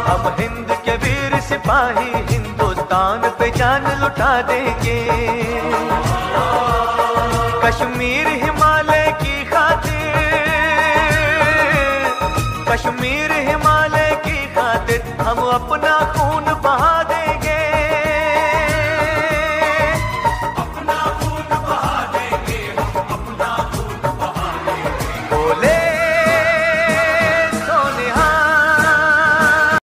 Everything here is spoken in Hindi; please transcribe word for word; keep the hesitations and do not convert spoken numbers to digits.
हम हिंद के वीर सिपाही हिंदुस्तान पे जान लुटा देंगे। कश्मीर हिमालय की खातिर, कश्मीर हिमालय की खातिर हम अपना